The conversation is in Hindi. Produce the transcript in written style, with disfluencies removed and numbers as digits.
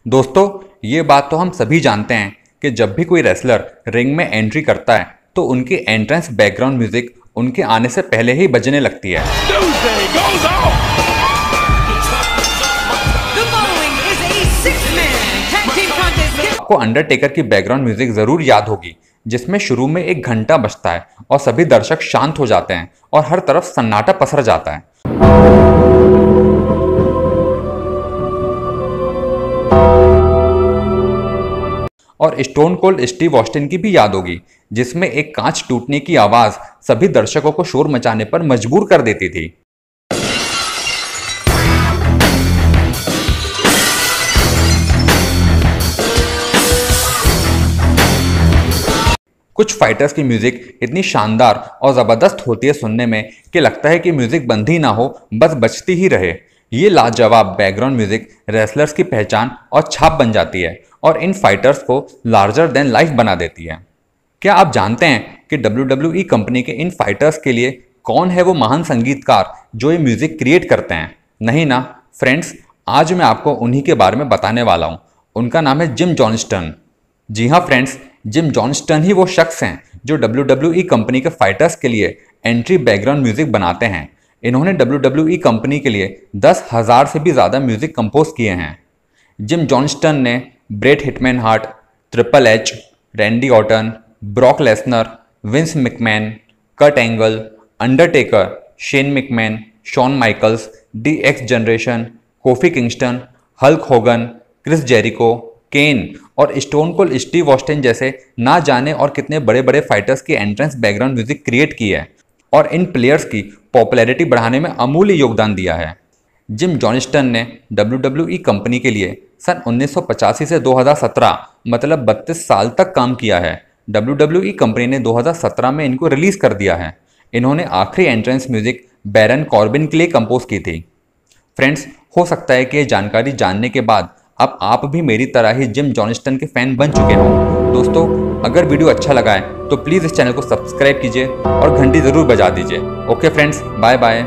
दोस्तों, ये बात तो हम सभी जानते हैं कि जब भी कोई रेसलर रिंग में एंट्री करता है तो उनकी एंट्रेंस बैकग्राउंड म्यूजिक उनके आने से पहले ही बजने लगती है। आपको अंडरटेकर की बैकग्राउंड म्यूजिक जरूर याद होगी, जिसमें शुरू में एक घंटा बजता है और सभी दर्शक शांत हो जाते हैं और हर तरफ सन्नाटा पसर जाता है। और स्टोन कोल्ड स्टीव ऑस्टिन की भी याद होगी, जिसमें एक कांच टूटने की आवाज सभी दर्शकों को शोर मचाने पर मजबूर कर देती थी। कुछ फाइटर्स की म्यूजिक इतनी शानदार और जबरदस्त होती है सुनने में कि लगता है कि म्यूजिक बंद ही ना हो, बस बजती ही रहे। ये लाजवाब बैकग्राउंड म्यूजिक रेसलर्स की पहचान और छाप बन जाती है और इन फाइटर्स को लार्जर देन लाइफ बना देती है। क्या आप जानते हैं कि WWE कंपनी के इन फाइटर्स के लिए कौन है वो महान संगीतकार जो ये म्यूजिक क्रिएट करते हैं? नहीं ना फ्रेंड्स, आज मैं आपको उन्हीं के बारे में बताने वाला हूँ। उनका नाम है जिम जॉनस्टन। जी हाँ फ्रेंड्स, जिम जॉनस्टन ही वो शख्स हैं जो WWE कंपनी के फाइटर्स के लिए एंट्री बैकग्राउंड म्यूजिक बनाते हैं। इन्होंने WWE कंपनी के लिए 10,000 से भी ज़्यादा म्यूजिक कंपोज किए हैं। जिम जॉनस्टन ने Bret Hitman Hart, triple H, Randy Orton, Brock Lesnar, Vince McMahon, Kurt Angle, Undertaker, Shane McMahon, Shawn Michaels, DX generation, Kofi Kingston, Hulk Hogan, Chris Jericho, Kane और स्टोन कोल्ड स्टीव ऑस्टिन जैसे ना जाने और कितने बड़े बड़े फाइटर्स की एंट्रेंस बैकग्राउंड म्यूजिक क्रिएट की है और इन प्लेयर्स की पॉपुलैरिटी बढ़ाने में अमूल्य योगदान दिया है। जिम जॉनस्टन ने WWE कंपनी के लिए सन 1985 से 2017 मतलब 32 साल तक काम किया है। WWE कंपनी ने 2017 में इनको रिलीज कर दिया है। इन्होंने आखिरी एंट्रेंस म्यूजिक बैरन कॉर्बिन के लिए कंपोज की थी। फ्रेंड्स, हो सकता है कि ये जानकारी जानने के बाद अब आप भी मेरी तरह ही जिम जॉनस्टन के फैन बन चुके हों। दोस्तों, अगर वीडियो अच्छा लगा है तो प्लीज़ इस चैनल को सब्सक्राइब कीजिए और घंटी ज़रूर बजा दीजिए। Okay friends, bye bye.